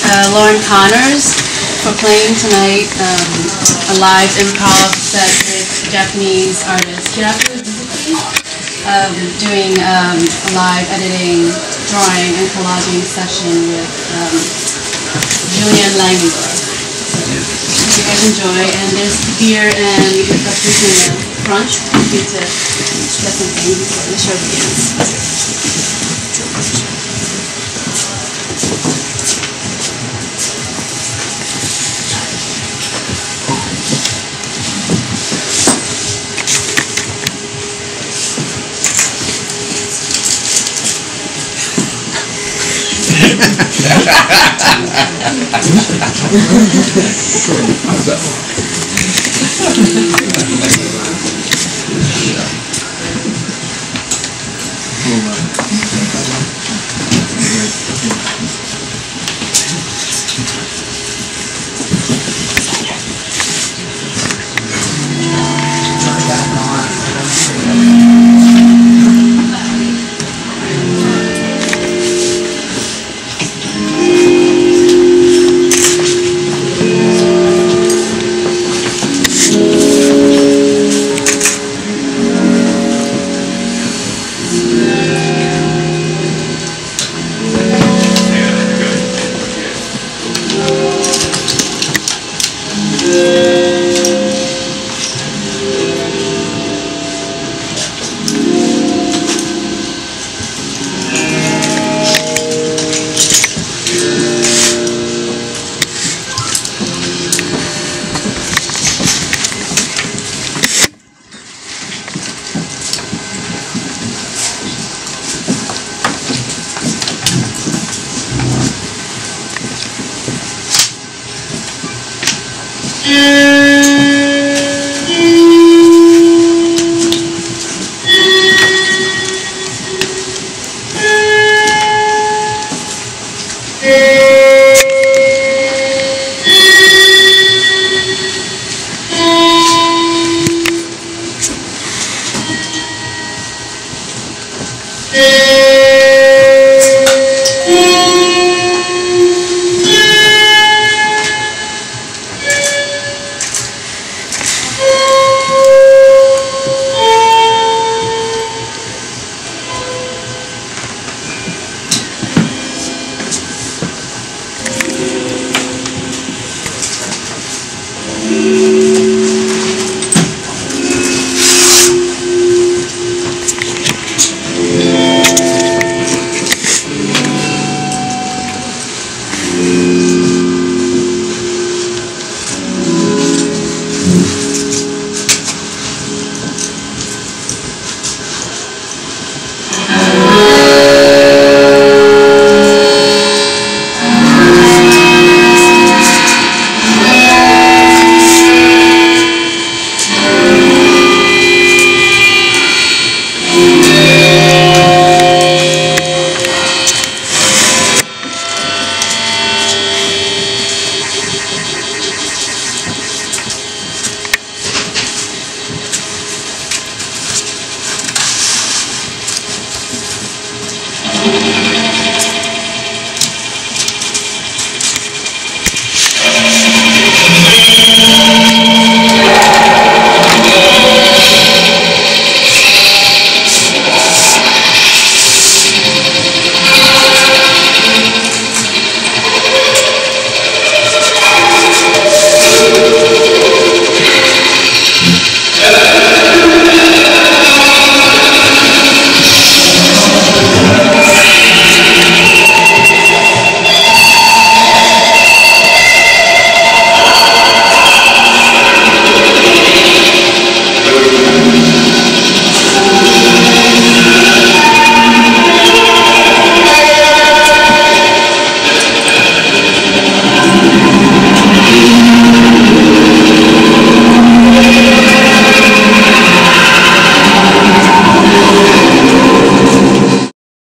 Loren Connors for playing tonight a live improv set with Japanese artist Hiraku Suzuki, doing a live editing, drawing, and collaging session with Julien Langendorff. So, hope you guys enjoy, and there's beer and a food in the front for you to get something before the show begins.